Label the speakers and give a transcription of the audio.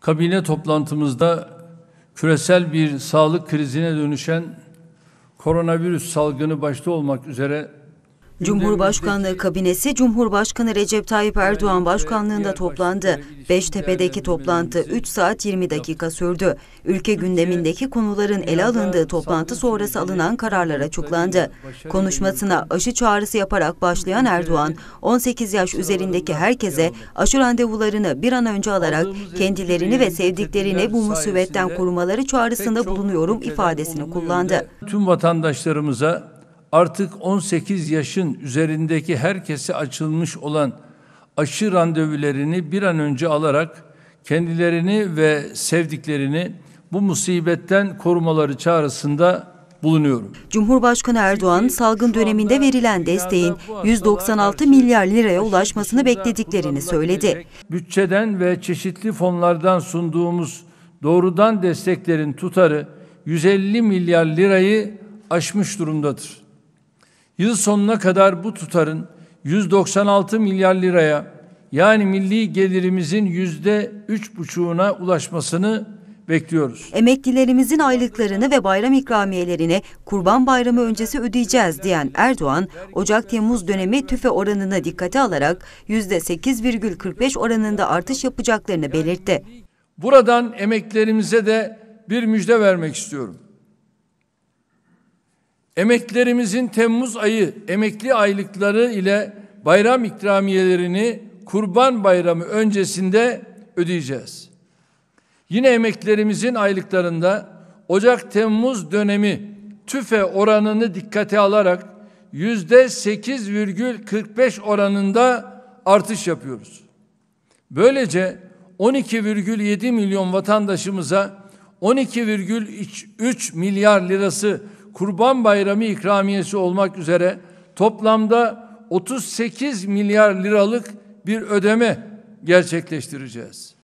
Speaker 1: Kabine toplantımızda küresel bir sağlık krizine dönüşen koronavirüs salgını başta olmak üzere
Speaker 2: Cumhurbaşkanlığı kabinesi Cumhurbaşkanı Recep Tayyip Erdoğan başkanlığında toplandı. Beştepe'deki toplantı 3 saat 20 dakika sürdü. Ülke gündemindeki konuların ele alındığı toplantı sonrası alınan kararlar açıklandı. Konuşmasına aşı çağrısı yaparak başlayan Erdoğan, 18 yaş üzerindeki herkese aşı randevularını bir an önce alarak kendilerini ve sevdiklerini bu musibetten korumaları çağrısında bulunuyorum ifadesini kullandı.
Speaker 1: Tüm vatandaşlarımıza artık 18 yaşın üzerindeki herkese açılmış olan aşı randevularını bir an önce alarak kendilerini ve sevdiklerini bu musibetten korumaları çağrısında bulunuyorum.
Speaker 2: Cumhurbaşkanı Erdoğan, salgın döneminde verilen desteğin 196 milyar liraya ulaşmasını beklediklerini söyledi.
Speaker 1: Bütçeden ve çeşitli fonlardan sunduğumuz doğrudan desteklerin tutarı 150 milyar lirayı aşmış durumdadır. Yıl sonuna kadar bu tutarın 196 milyar liraya, yani milli gelirimizin %3,5'una ulaşmasını bekliyoruz.
Speaker 2: Emeklilerimizin aylıklarını ve bayram ikramiyelerini Kurban Bayramı öncesi ödeyeceğiz diyen Erdoğan, Ocak-Temmuz dönemi tüfe oranına dikkate alarak %8,45 oranında artış yapacaklarını belirtti.
Speaker 1: Buradan emeklilerimize de bir müjde vermek istiyorum. Emeklilerimizin Temmuz ayı emekli aylıkları ile bayram ikramiyelerini Kurban Bayramı öncesinde ödeyeceğiz. Yine emeklilerimizin aylıklarında Ocak-Temmuz dönemi tüfe oranını dikkate alarak %8,45 oranında artış yapıyoruz. Böylece 12,7 milyon vatandaşımıza 12,3 milyar lirası Kurban Bayramı ikramiyesi olmak üzere toplamda 38 milyar liralık bir ödeme gerçekleştireceğiz.